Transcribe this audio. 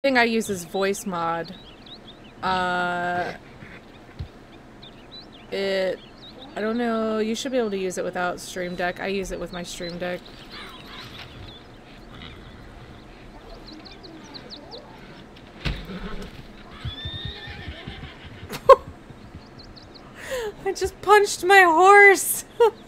thing I use is voice mod. I don't know, you should be able to use it without Stream Deck. I use it with my Stream Deck. I just punched my horse!